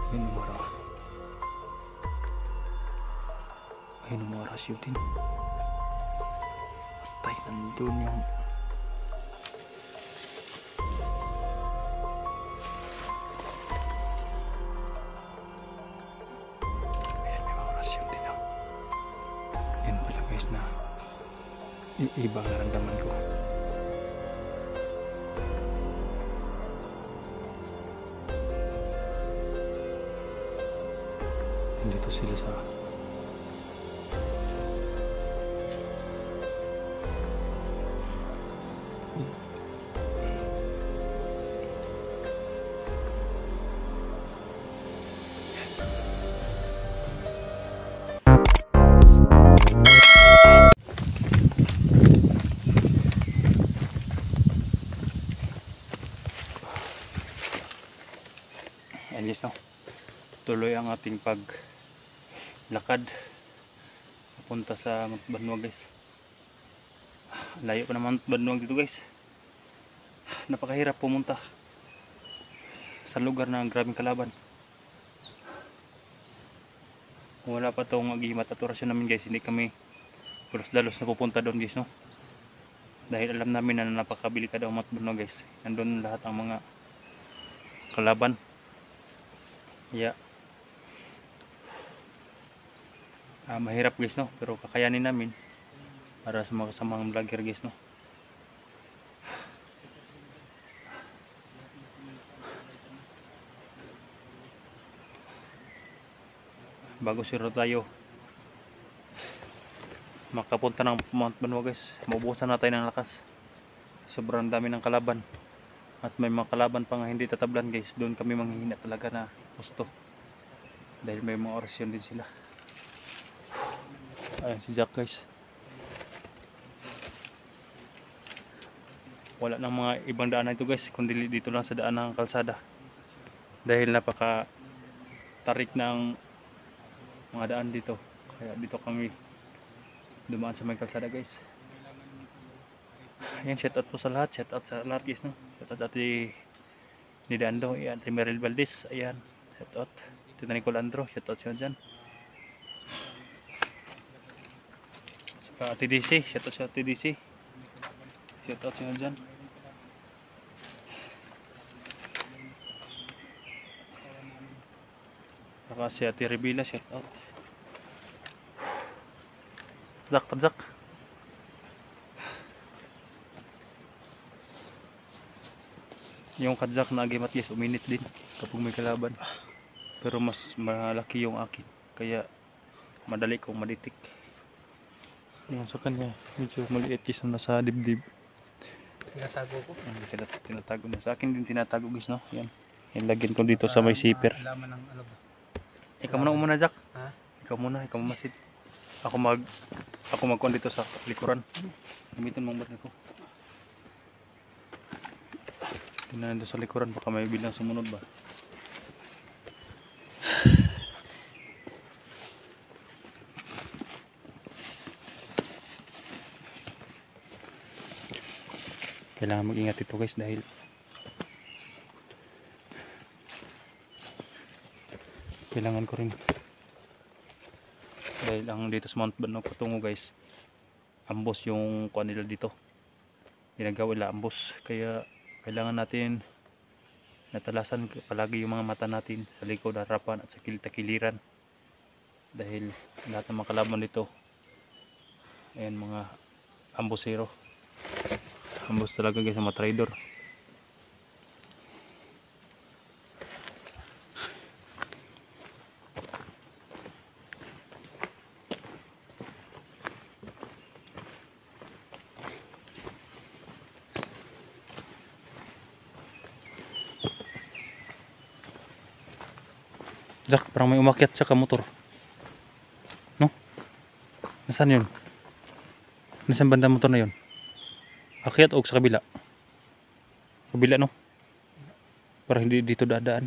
Ayun umara. Ayun umara siya din. Patay, nandun yung na iba ang naramdaman ko. Nandito sila sa Yes, no? Tuloy ang ating paglakad papunta sa Mount Banwag, guys. Layo pa naman Mount Banwag dito, guys. Napakahirap pumunta sa lugar ng grabing kalaban. Kung wala pa itong mag-imat at orasyon namin, guys, hindi kami dalos na pupunta doon, guys, no? Dahil alam namin na napakabilikad ang Mount Banwag, guys. Nandun lahat ang mga kalaban. Yeah. Mahirap, guys, no? Pero kakayanin namin para sa mga kasamang vlogger, guys, no? Bago siro tayo makapunta ng Mount Banwag, guys, maubusan natin ng lakas. Sobrang dami ng kalaban. At may mga kalaban pa nga hindi tatablan, guys. Doon kami manghihina talaga na gusto. Dahil may mga orasyon din sila. Ayan si Jack, guys. Wala nang mga ibang daanan ito, guys, kundi dito lang sa daan ng kalsada. Dahil napaka tarik ng mga daan dito. Kaya dito kami dumaan sa may kalsada, guys. Ayan, shout out po sa lahat. Shout out sa lahat, guys, no? Shout out Ate Nidando, ayan, Ate Meryl Valdez, ayan, shout out Tita Nicole Andro, shout out siya dyan. Saka Ate DC, shout out siya Ate DC, shout out siya dyan. Saka si Ate Rebila, shout out. Padzak. Yung kadzak na agimat, guys, uminit din kapag may kalaban. Pero mas malaki yung akin, kaya madali kong maditik. Yung sa kanya medyo maliit, guys, na nasa dibdib. Tinatago ko. Tinatago na. Sa akin din tinatago, guys, no? Yan. Ilagyan ko dito sa may zipper. Laman ng ano ba? Ikaw muna, Jack. Ha? Ikaw masid. Ako magkuhan dito sa likuran. Gamitin mong baril ko. Tingnan doon sa likuran, baka may bilang sumunod ba. Kailangan mag-ingat ito, guys, dahil kailangan ko rin, dahil ang dito sa Mount Banwag patungo, guys, ambos yung kuha nila dito, ginagawa nila ambos, kaya kailangan natin natalasan palagi yung mga mata natin sa likod, harapan at sa kilita-kiliran, dahil lahat ng mga kalaban dito, ayan, mga ambosero, ambos talaga, guys, mga trader. Jack, parang may umakyat sa kamotor. No? Nasaan yun? Nasaan banda motor na yun? Akyat o sa kabila? Kabila, no? Parang hindi dito dadaan.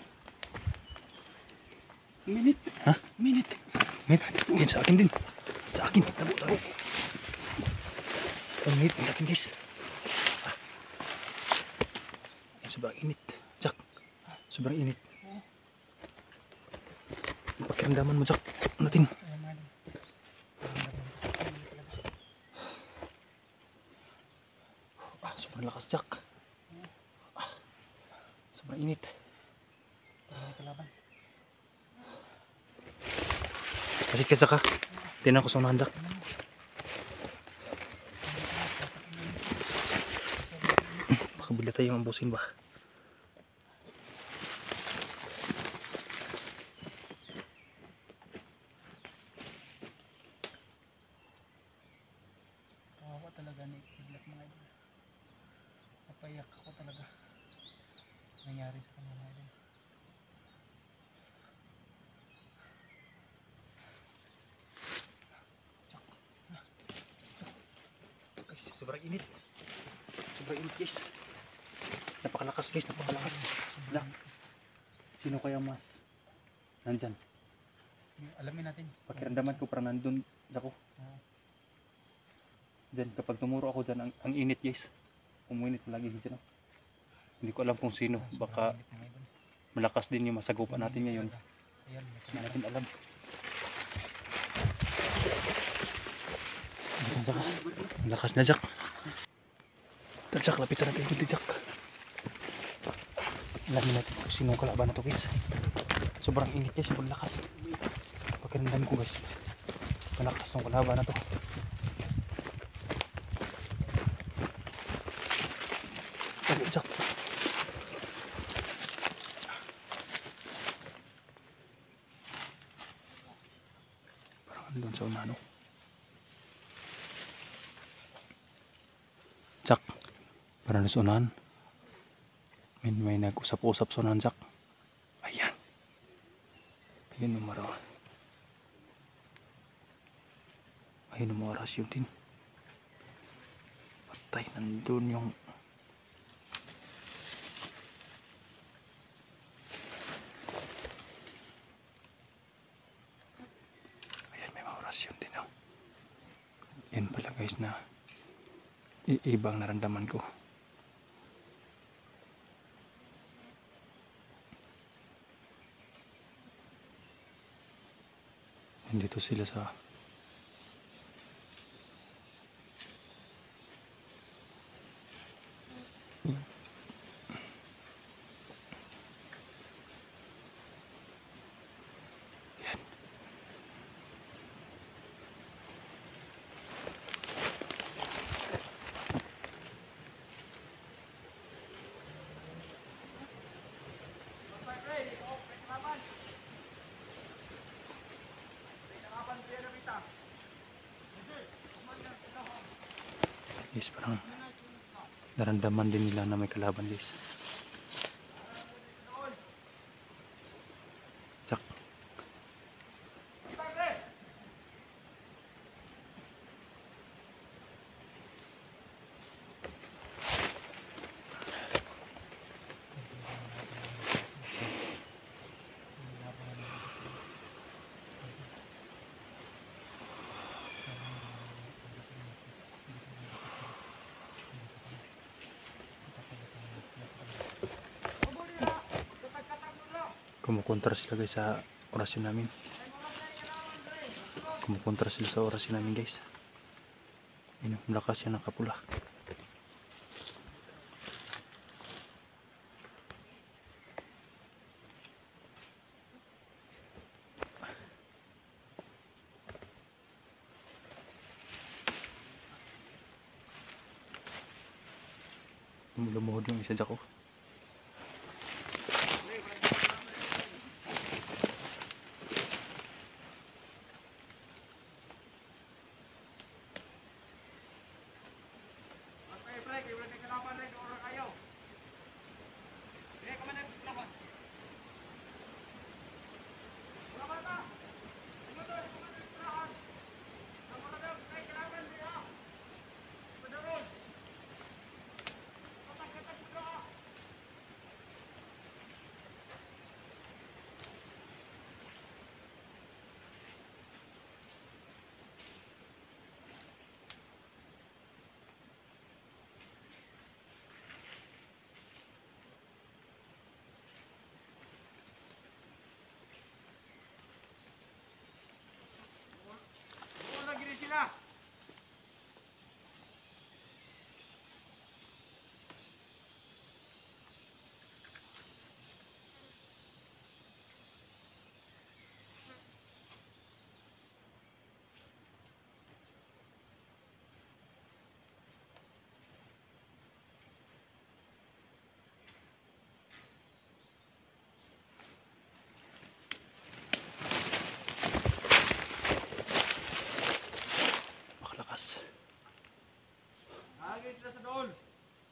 Minute. Ha? Minute. Yan sa akin din. Sa akin, tabo, tabo. Ang init sa akin guys. Sobrang init. Jack, sobrang init. Pakiramdaman mo Jack, natin. Sobrang lakas Jack. Sobrang init. Pasit ka Jack ha. Tinan ko sa unahan Jack. Makabila tayo yung ambusin ba? Kawawa talaga ni Kidlat mga idol. Napayak ako talaga. Nangyari sa kanya mga idol. Sobrang init. Sobrang init guys. Napakalakas guys, napakalakas. Lang. Sino kaya mas nandyan? Alamin natin. Pakiramdaman ko parang nandun ako. Diyan, kapag tumuro ako dyan, ang init guys. Uminit lagi dyan. Hindi ko alam kung sino. Baka malakas din yung masagupan natin ngayon. Hindi natin alam. Ang lakas na Jack. Ito Jack, lapitan natin yung Jack. Alamin natin kung sino kalaban na to guys. Sobrang init guys, sobrang lakas. Pagkandan ko guys, malakas ng kalaban na to. Tabo Jack. Parang andun sa una no. Jack, parang nasa unahan. May nag-usap-usap sa unahan Jack. Ayan. Ayun yung maraw. Ayun yung mga rasyo din. Patay, nandun yung ayan, may mga rasyo din oh. Yan pala guys na ibang naramdaman ko. Nandito sila sa guys, parang naramdaman din nila na may kalaban guys. Jack. Kumukontra sila guys sa orasyon namin. Kumukontra sila sa orasyon namin guys. Ayun, malakas yan nakapula. Lumuhod yung isa Jack ko.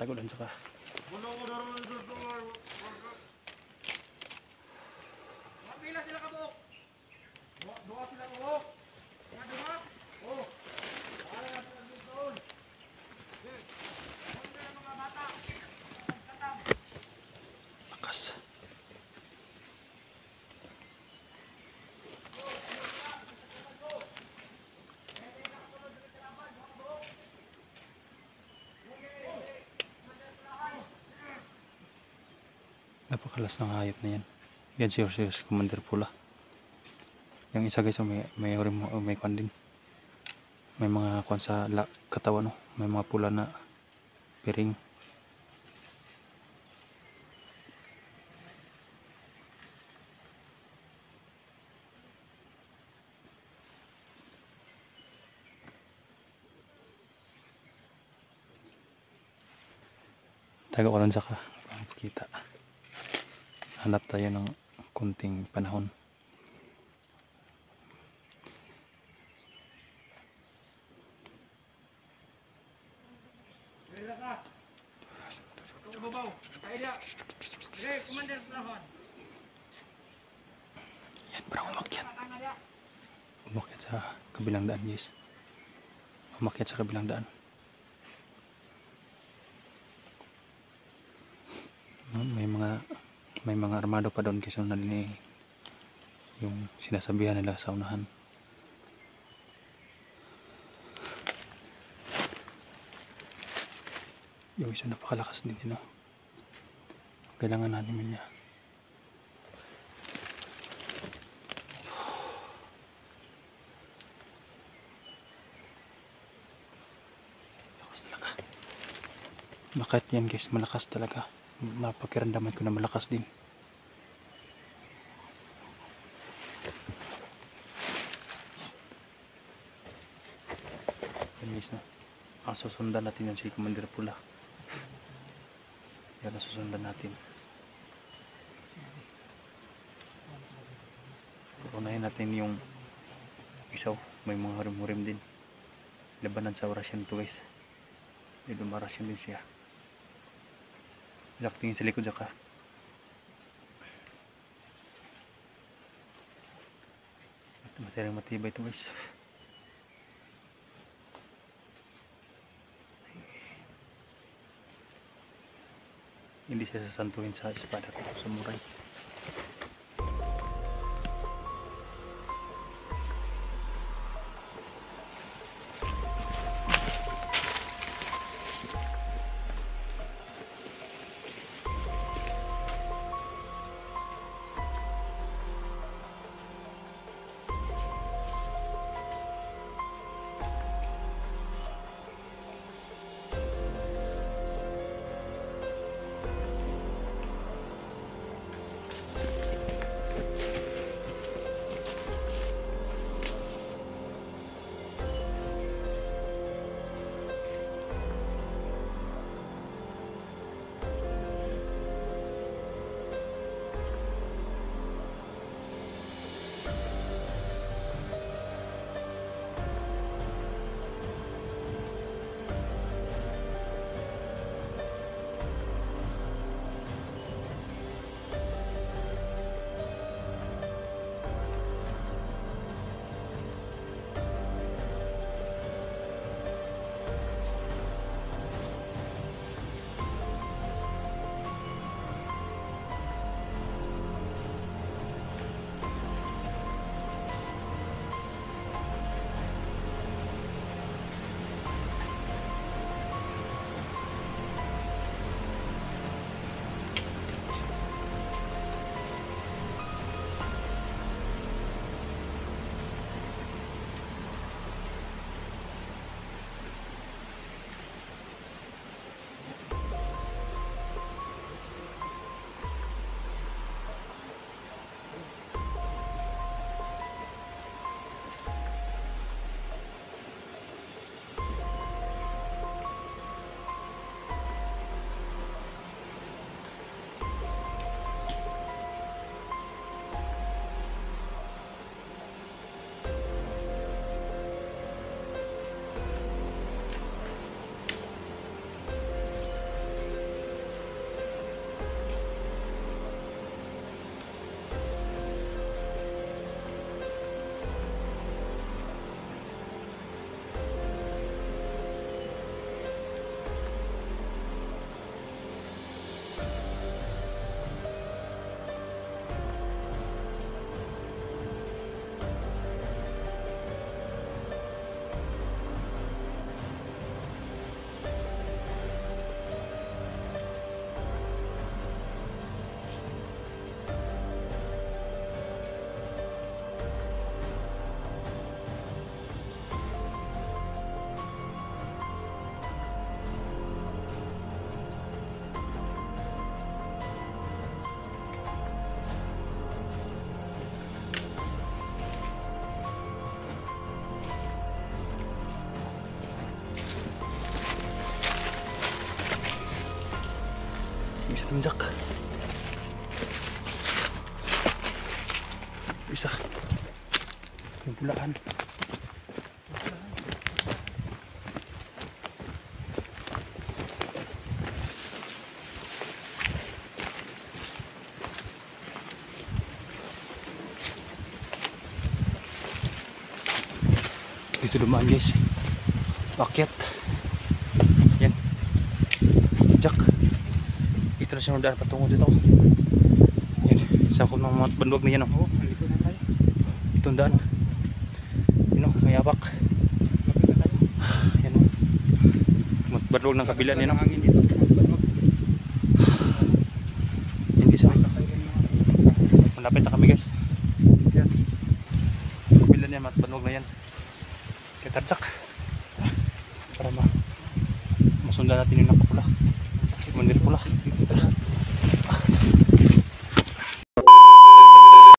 tagulan sa ka. Pila sila ka buok. Doa sila ka buok. Nga duha. Oh. Wala na sila doon. Mga bata. Lakas. Napakalas ng hayop na yan. Yan si Commander Pula. Yung isa guys, may kwan din. May mga kwan sa katawan, no? May mga pula na piring. Taga ko lang sa kita. Hanap tayo ng kunting panahon. Pila ka. Ito babaw. Kaya dia. Dire, Commander Slahon. Yan, parang umakyat. Umakyat sa kabilang daan, guys. Umakyat sa kabilang daan. May mga armado pa doon kasi narinig yung sinasabihan nila sa unahan. Yung isa napakalakas din, no? Kailangan natin niya. Lakas talaga. Bakit yan guys, malakas talaga. Mapakiramdaman ko na malakas din. Yan guys, no? Ang susundan natin yan si Commander Pula. Yan ang susundan natin. Unahin natin yung isaw. May mga hurim-hurim din. Labanan sa orasyon to guys. May dumarasyon din siya. Tingin sa likod ka. Materiang matibay ito guys. Hindi siya sasantuhin sa espada ko sa muray. Injak. Isa. Yung pulaan. Dito dumaan guys. Pakyat. Yan. Jak. Ito na siya daan patungo dito. Yan. Sakop ng mga bandwag na yan. Oo, nandito na tayo. Itong daan. Yun o, may abak. Lapit na tayo. Yan o. Bandwag ng kabila niya. Ang hangin dito. Magbanwag. Hindi sa. Tayo rin mga- Malapit na kami guys. Yan. Kabila niya, bandwag na yan. Kaya tatsak. Para masundan natin yung nakapula. Mandir pula.